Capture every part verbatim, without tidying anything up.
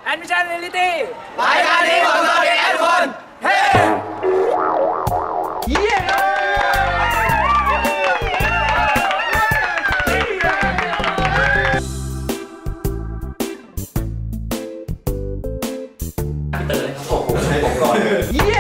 Admission Reality รายการนี้ของเราเด็กทุกคนเฮ้เย้พี่เต๋อเลยครับผมให้ผมก่อนเย้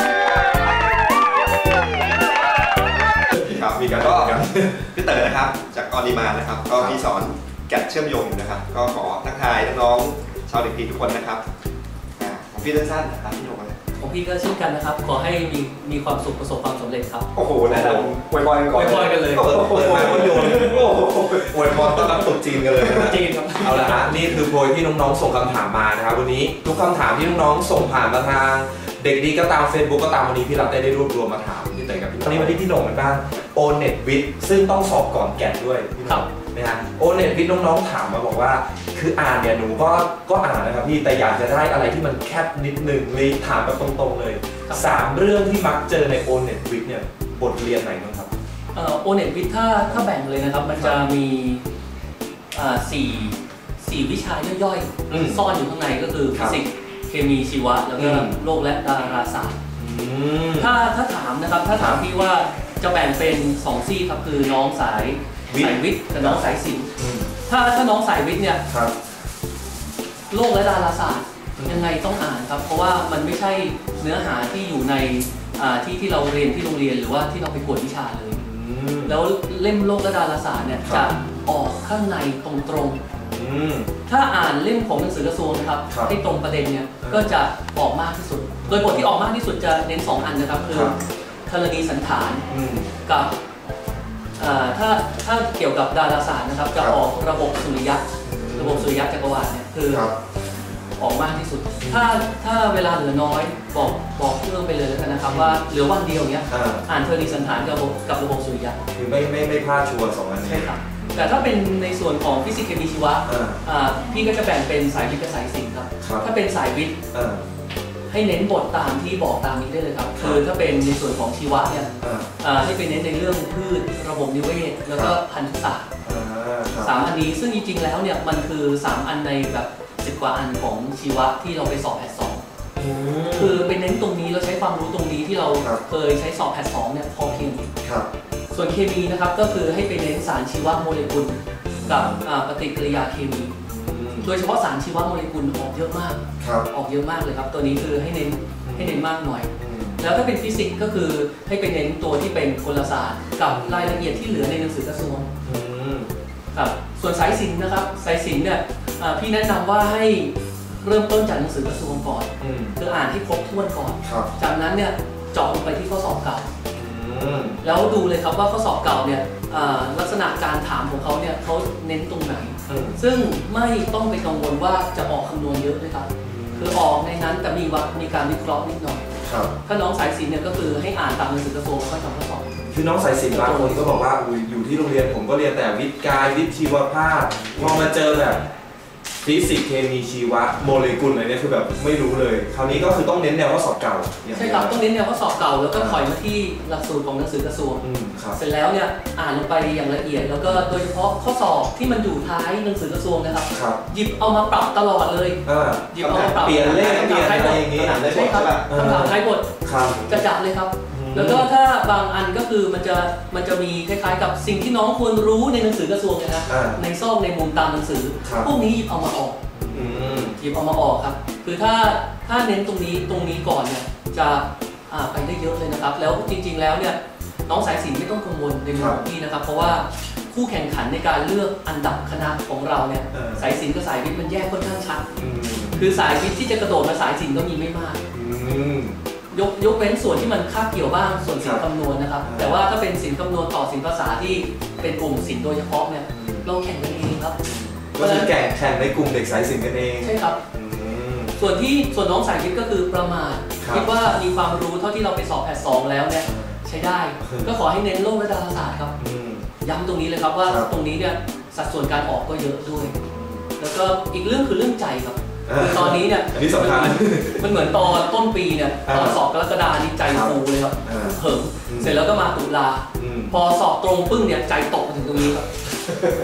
ครับมีการก็พี่เต๋อนะครับจากออนิมานะครับก็มีสอนแกะเชื่อมโยงนะครับก็ขอทักทายน้องๆชาวเด็กดีทุกคนนะครับของพี่สั้นๆนะครับพี่หนุ่มของพี่ก็เช่นกันนะครับขอให้มีมีความสุขประสบความสำเร็จครับโอ้โหนะผมอวยพรกันก่อนอวยพรกันเลยเปิดมาก็โยนอวยพรต้อนรับตุ๊จีนกันเลยนะจีนครับเอาละฮะนี่คือโพยที่น้องๆส่งคำถามมานะครับวันนี้ทุกคำถามที่น้องๆส่งผ่านมาทางเด็กดีก็ตาม Facebook ก็ตามวันนี้พี่รับได้ได้รวบรวมมาถามพี่เต๋อกับพี่วันนี้มาที่พี่หนุ่มกันบ้างโอเน็ตวิทย์ซึ่งต้องสอบก่อนแกะด้วยครับนะฮะโอเน็ตวิทย์น้องๆถามมาบอกว่าคืออ่านเนี่ยหนูก็ก็อ่านนะครับพี่แต่อยากจะได้อะไรที่มันแคบนิดหนึ่งเลยถามแบบตรงๆเลยสามเรื่องที่มักเจอในโอเน็ตวิทย์เนี่ยบทเรียนไหนบ้างครับโอเน็ตวิทย์ถ้าถ้าแบ่งเลยนะครับมันจะมีสี่สี่วิชาย่อยๆซ่อนอยู่ข้างในก็คือฟิสิกส์เคมีชีวะแล้วก็โลกและดาราศาสตร์ถ้าถ้าถามนะครับถ้าถามพี่ว่าจะแบ่งเป็นสองซี่ครับคือน้องสายสายวิทย์กับน้องสายศิลป์ถ้าถ้าน้องสายวิทย์เนี่ยโลกและดาราศาสตร์ยังไงต้องอ่านครับเพราะว่ามันไม่ใช่เนื้อหาที่อยู่ในที่ที่เราเรียนที่โรงเรียนหรือว่าที่เราไปกวดวิชาเลยแล้วเล่มโลกและดาราศาสตร์เนี่ยจะออกข้างในตรงๆถ้าอ่านเล่มของหนังสือกระทรวงนะครับให้ตรงประเด็นเนี่ยก็จะออกมากที่สุดโดยบทที่ออกมากที่สุดจะเน้นสองอันนะครับคือธรณีสันฐานกับถ้าถ้าเกี่ยวกับดาราศาสตร์นะครับจะออกระบบสุริยะระบบสุริยะจักรวาลเนี่ยคือออกมากที่สุดถ้าถ้าเวลาเหลือน้อยบอกบอกเรื่องไปเลยแล้วกันนะครับว่าเหลือวันเดียวเนี้ยอ่านธรณีสันฐานกับกับระบบสุริยะคือไม่ไม่ไม่พลาดชัวร์สองอันนี้ใช่ครับแต่ถ้าเป็นในส่วนของฟิสิกส์เคมีชีวะพี่ก็จะแบ่งเป็นสายวิทย์กับสายศิลป์ครับถ้าเป็นสายวิทย์ให้เน้นบทตามที่บอกตามนี้ได้เลยครับคือถ้าเป็นในส่วนของชีวะเนี่ยให้ไปเน้นในเรื่องพืชระบบนิเวศแล้วก็พันธุศาสตร์สามอันนี้ซึ่งจริงๆแล้วเนี่ยมันคือสามอันในแบบสิบกว่าอันของชีวะที่เราไปสอบแพทสองคือไปเน้นตรงนี้เราใช้ความรู้ตรงนี้ที่เราเคยใช้สอบแพทสองเนี่ยพอเพียงส่วนเคมีนะครับก็คือให้ไปเน้นสารชีวโมเลกุลกับปฏิกิริยาเคมีโดยเฉพาะสารชีวโมเลกุลออกเยอะมากออกเยอะมากเลยครับตัวนี้คือให้เน้นให้เน้นมากหน่อยแล้วถ้าเป็นฟิสิกส์ก็คือให้ไปเน้นตัวที่เป็นกลศาสตร์กับรายละเอียดที่เหลือในหนังสือกระทรวงครับส่วนสายศิลป์นะครับสายศิลป์เนี่ยพี่แนะนำว่าให้เริ่มต้นจากหนังสือกระทรวงก่อนคืออ่านให้ครบถ้วนก่อนจากนั้นเนี่ยเจาะลงไปที่ข้อสอบเก่าแล้วดูเลยครับว่าข้อสอบเก่าเนี่ยลักษณะการถามของเขาเนี่ยเขาเน้นตรงไหนซึ่งไม่ต้องไปกังวลว่าจะออกคำนวณเยอะเลยครับคือออกในนั้นแต่มีว่ามีการวิเคราะห์นิดหน่อยถ้าน้องสายศิลป์เนี่ยก็คือให้อ่านตามหนังสือกระทรวงแล้วก็จำข้อสอบคือน้องสายศิลป์บางคนก็บอกว่าอยู่ที่โรงเรียนผมก็เรียนแต่วิทย์กายวิทย์ชีวภาพพอมาเจอแบบฟิสิกส์เคมีชีวะโมเลกุลอะไรเนี่ยคือแบบไม่รู้เลยคราวนี้ก็คือต้องเน้นแนวข้อสอบเก่าใช่ครับต้องเน้นแนวข้อสอบเก่าแล้วก็ถอยมาที่หลักสูตรของหนังสือกระทรวงเสร็จแล้วเนี่ยอ่านลงไปอย่างละเอียดแล้วก็โดยเฉพาะข้อสอบที่มันอยู่ท้ายหนังสือกระทรวงนะครับหยิบเอามาปรับตลอดเลยหยิบเอามาปรับเปลี่ยนเลขเปลี่ยนอะไรอย่างงี้ใช่ครับคำถามท้ายบทกระจับเลยครับแล้วก็ถ้าบางอันก็คือมันจะมันจะมีคล้ายๆกับสิ่งที่น้องควรรู้ในหนังสือกระทรวงนะในซอกในมุมตามหนังสือพวกนี้หยิบเอามาออกหยิบเอามาออกครับคือถ้าถ้าเน้นตรงนี้ตรงนี้ก่อนเนี่ยจะไปได้เยอะเลยนะครับแล้วจริงๆแล้วเนี่ยน้องสายศิลป์ไม่ต้องกังวลในมุมที่นะครับเพราะว่าคู่แข่งขันในการเลือกอันดับคณะของเราเนี่ยสายศิลป์กับสายวิทย์มันแยกค่อนข้างชัดคือสายวิทย์ที่จะกระโดดมาสายศิลป์ก็มีไม่มากยกยกเว้นส่วนที่มันคาบเกี่ยวบ้างส่วนศิลป์คำนวณนะครับแต่ว่าถ้าเป็นศิลป์คำนวณต่อศิลป์ภาษาที่เป็นกลุ่มศิลป์โดยเฉพาะเนี่ยเราแข่งกันเองครับก็คือแข่งแข่งในกลุ่มเด็กสายศิลป์กันเองใช่ครับส่วนที่ส่วนน้องสายวิทย์ก็คือประมาทคิดว่ามีความรู้เท่าที่เราไปสอบแพทสองแล้วเนี่ยใช้ได้ก็ขอให้เน้นโลกและดาราศาสตร์ครับย้ำตรงนี้เลยครับว่าตรงนี้เนี่ยสัดส่วนการออกก็เยอะด้วยแล้วก็อีกเรื่องคือเรื่องใจครับตอนนี้เนี่ยมันเหมือนตอนต้นปีเนี่ยตอนสอบกรกฎาคมนี่ใจฟูเลยครับเหิมเสร็จแล้วก็มาตุลาพอสอบตรงปึ้งเนี่ยใจตกมาถึงตรงนี้ครับ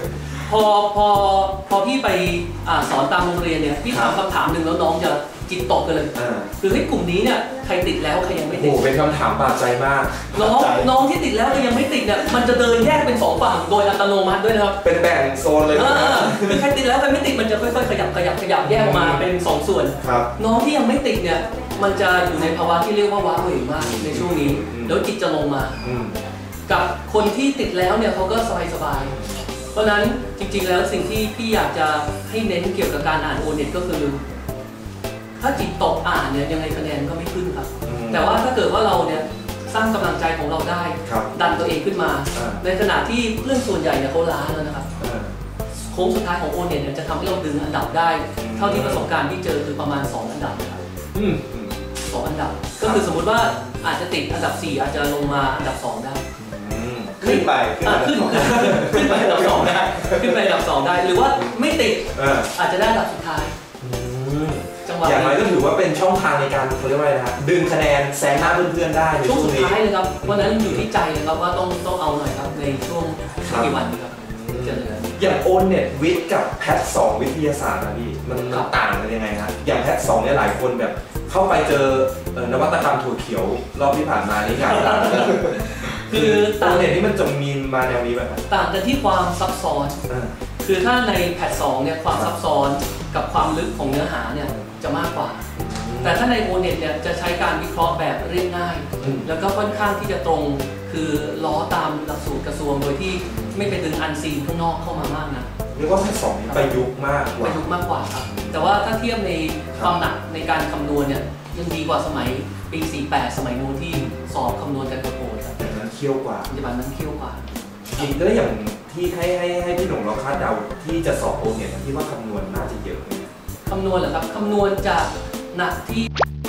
พอพอพอพี่ไปอ่าสอนตามโรงเรียนเนี่ยพี่ถามคำถามหนึ่งแล้วน้องจะจิตตกกันเลยคือให้กลุ่มนี้เนี่ยใครติดแล้วใครยังไม่ติดโอ้เป็นคำถามบาดใจมากน้องน้องที่ติดแล้วแต่ยังไม่ติดเนี่ยมันจะเดินแยกเป็นสองฝั่งโดยอัตโนมัติด้วยนะครับเป็นแบ่งโซนเลยนะคือใครติดแล้วใครไม่ติดมันจะค่อยๆขยับขยับขยับแยกออกมาเป็นสองส่วนน้องที่ยังไม่ติดเนี่ยมันจะอยู่ในภาวะที่เรียกว่าว้าเหวมากในช่วงนี้แล้วจิตจะลงมากับคนที่ติดแล้วเนี่ยเขาก็สบายๆเพราะนั้นจริงๆแล้วสิ่งที่พี่อยากจะให้เน้นเกี่ยวกับการอ่านโอเน็ตก็คือถ้าจิตตกอ่านเนี่ยยังไงคะแนนก็ไม่ขึ้นครับแต่ว่าถ้าเกิดว่าเราเนี่ยสร้างกำลังใจของเราได้ดันตัวเองขึ้นมาในขณะที่เพื่อนส่วนใหญ่เนี่ยเขาล้าแล้วนะครับโค้งสุดท้ายของโอเน็ตเนี่ยจะทำให้เราดึงอันดับได้เท่าที่ประสบการณ์ที่เจอคือประมาณสองอันดับนะครับสองอันดับก็คือสมมุติว่าอาจจะติดอันดับสี่อาจจะลงมาอันดับสองได้ขึ้นไปขึ้นขึ้นไปอันดับสองได้ขึ้นไปอันดับสองได้หรือว่าไม่ติดอาจจะได้อันดับสุดท้ายอย่างไรก็ถือว่าเป็นช่องทางในการเขาเรียกว่าอะไรนะครับดึงคะแนนแซงหน้าเพื่อนๆได้ในช่วงสุดท้ายเลยครับวันนั้นอยู่ที่ใจเลยครับว่าต้องต้องเอาหน่อยครับในช่วงกี่วันนี้ครับจะเหลืออย่างโอเน็ตวิทย์กับแพทสองวิทยาศาสตร์นะพี่มันต่างกันยังไงครับอย่างแพทสองเนี่ยหลายคนแบบเข้าไปเจอนวัตกรรมถั่วเขียวรอบที่ผ่านมานี่งานต่างคือโอเน็ตนี่มันจะมีมาแนวนี้แบบต่างกันที่ความซับซ้อนคือถ้าในแพทสองเนี่ยความซับซ้อนกับความลึกของเนื้อหาเนี่ยจะมากกว่าแต่ถ้าในโอเน็ตเนี่ยจะใช้การวิเคราะห์แบบเรียบง่ายแล้วก็ค่อนข้างที่จะตรงคือล้อตามหลักสูตรกระทรวงโดยที่ไม่ไปดึงอันซีนข้างนอกเข้ามามากนะเรียกว่าแพทสองนี่ประยุกต์มากประยุกต์มากกว่าครับแต่ว่าถ้าเทียบในความหนักในการคำนวณเนี่ยยังดีกว่าสมัยปีสี่แปดสมัยโน้นที่สอบคำนวณกันโกรธครับแต่นั้นเคี่ยวกว่าปัจจุบันนั้นเคี่ยวกว่าจริงแล้วอย่างที่ให้ให้ให้พี่หนุ่มเราคาดเดาที่จะสอบโอเน็ตที่ว่าคำนวณน่าจะเยอะคำนวณเหรอครับคำนวณจากหนักที่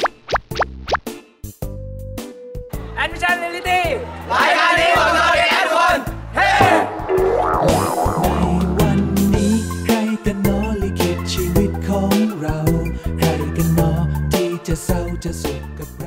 Admission Reality รายการนี้ของเราเองทุกคนเฮ้ในวันนี้ใครกันหนอลิขิตชีวิตของเราใครกันหนอที่จะเศร้าจะสุขกับ